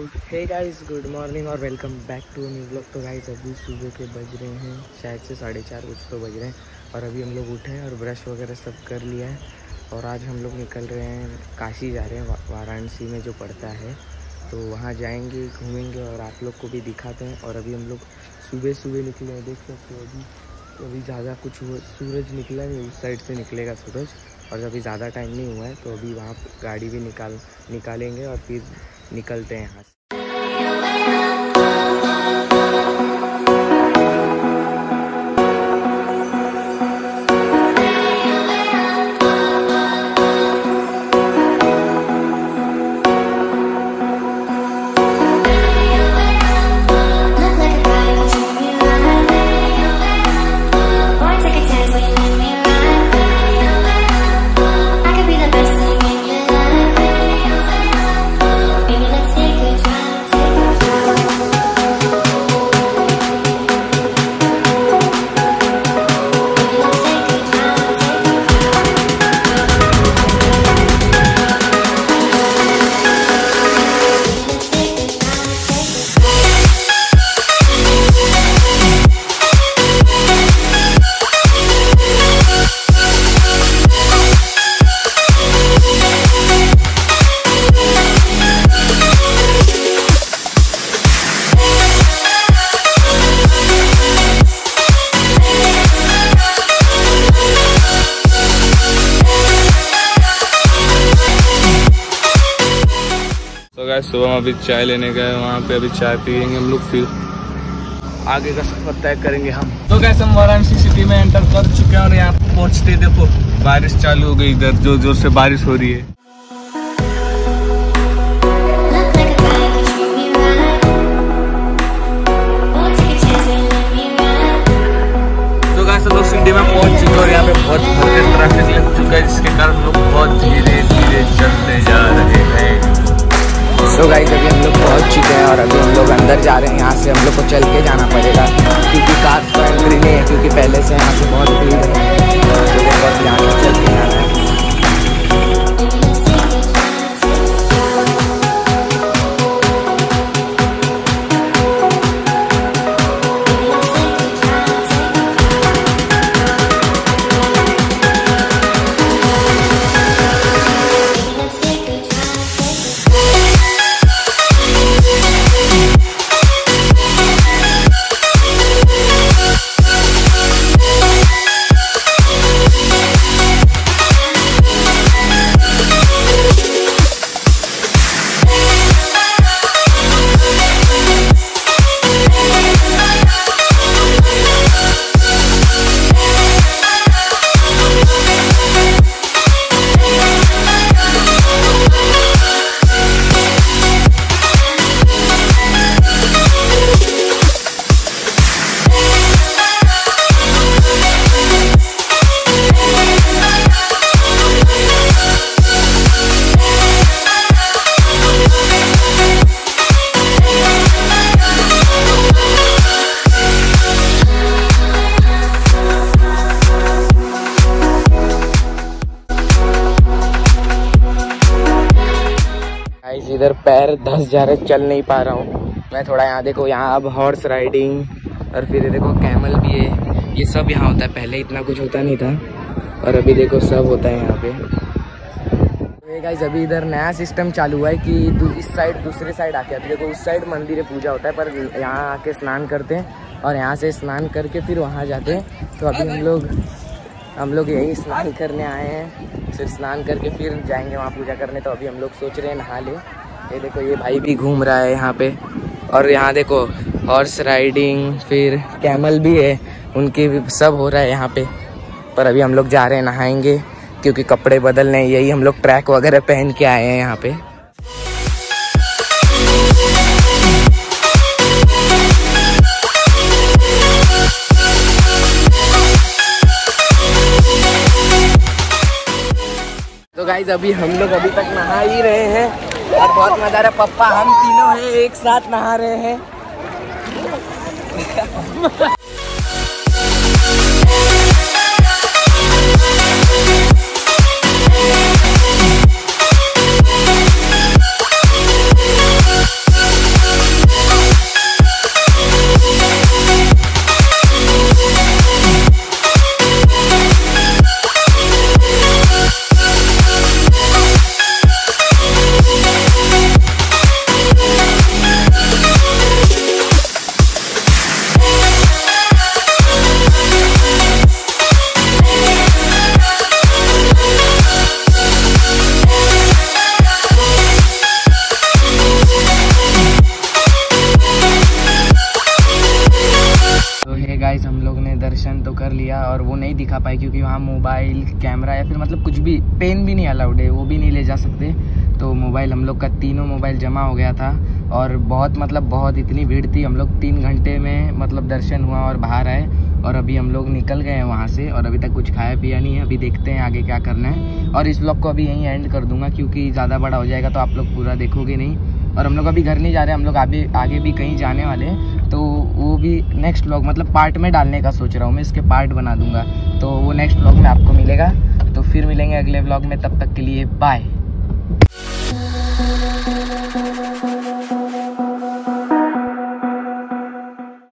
हे guys, good morning और welcome back to new blog. तो guys अभी सुबह के बज रहे हैं शायद से 4:30 कुछ तो बज रहे हैं और अभी हम लोग उठे हैं और ब्रश वगैरह सब कर लिया है और आज हम लोग निकल रहे हैं, काशी जा रहे हैं, वाराणसी में जो पड़ता है। तो वहाँ जाएंगे, घूमेंगे और आप लोग को भी दिखाते हैं। और अभी हम लोग सुबह सुबह निकले हैं, देख सकते हो अभी ज़्यादा कुछ सूरज निकला नहीं, उस साइड से निकलेगा सूरज और अभी ज़्यादा टाइम नहीं हुआ है। तो अभी वहाँ गाड़ी भी निकालेंगे और फिर निकलते हैं यहाँ से। सुबह में अभी चाय लेने गए, वहाँ पे अभी चाय पियेंगे हम लोग, फिर आगे का सफर तय करेंगे हम। तो कैसे हम वाराणसी सिटी में एंटर कर चुके हैं और यहाँ पहुँचते देखो बारिश चालू हो गई, इधर जोर जोर से बारिश हो रही है। तो कैसे लोग सिटी में पहुँच चुके और यहाँ पे बहुत भयंकर ट्रैफिक लग चुका है, जिसके कारण लोग बहुत धीरे धीरे चलते जा रहे हैं। तो गाइस अभी हम लोग पहुंच चुके हैं और अभी हम लोग अंदर जा रहे हैं। यहाँ से हम लोग को चल के जाना पड़ेगा क्योंकि कार का एंट्री नहीं है, क्योंकि पहले से यहाँ से बहुत भीड़ है। तो बस यहाँ से चल के जाना है। इधर पैर धंस जा रहे, चल नहीं पा रहा हूँ मैं थोड़ा। यहाँ देखो, यहाँ अब हॉर्स राइडिंग और फिर देखो कैमल भी है, ये सब यहाँ होता है। पहले इतना कुछ होता नहीं था और अभी देखो सब होता है यहाँ पे। तो गाइस अभी इधर नया सिस्टम चालू हुआ है कि इस साइड दूसरे साइड आके, अभी देखो उस साइड मंदिर पूजा होता है पर यहाँ आके स्नान करते हैं और यहाँ से स्नान करके फिर वहाँ जाते हैं। तो अभी हम लोग यही स्नान करने आए हैं, फिर स्नान करके फिर जाएंगे वहाँ पूजा करने। तो अभी हम लोग सोच रहे हैं नहा ले। ये देखो ये भाई भी घूम रहा है यहाँ पे और यहाँ देखो हॉर्स राइडिंग फिर कैमल भी है, उनकी भी सब हो रहा है यहाँ पे। पर अभी हम लोग जा रहे हैं, नहाएंगे क्योंकि कपड़े बदलने, यही हम लोग ट्रैक वगैरह पहन के आए हैं यहाँ पे। तो गाइज अभी हम लोग अभी तक नहा ही रहे हैं और बहुत मजा आ रहा है। पप्पा हम तीनों हैं, एक साथ नहा रहे हैं। दिखा पाए, क्योंकि वहाँ मोबाइल, कैमरा या फिर मतलब कुछ भी, पेन भी नहीं अलाउड है, वो भी नहीं ले जा सकते। तो मोबाइल हम लोग का तीनों मोबाइल जमा हो गया था और बहुत इतनी भीड़ थी। हम लोग 3 घंटे में मतलब दर्शन हुआ और बाहर आए और अभी हम लोग निकल गए हैं वहाँ से और अभी तक कुछ खाया पिया नहीं है। अभी देखते हैं आगे क्या करना है और इस व्लॉग को अभी यहीं एंड कर दूंगा, क्योंकि ज़्यादा बड़ा हो जाएगा तो आप लोग पूरा देखोगे नहीं। और हम लोग अभी घर नहीं जा रहे, हम लोग आगे भी कहीं जाने वाले हैं, तो वो भी नेक्स्ट व्लॉग मतलब पार्ट में डालने का सोच रहा हूँ मैं, इसके पार्ट बना दूंगा, तो वो नेक्स्ट व्लॉग में आपको मिलेगा। तो फिर मिलेंगे अगले व्लॉग में, तब तक के लिए बाय।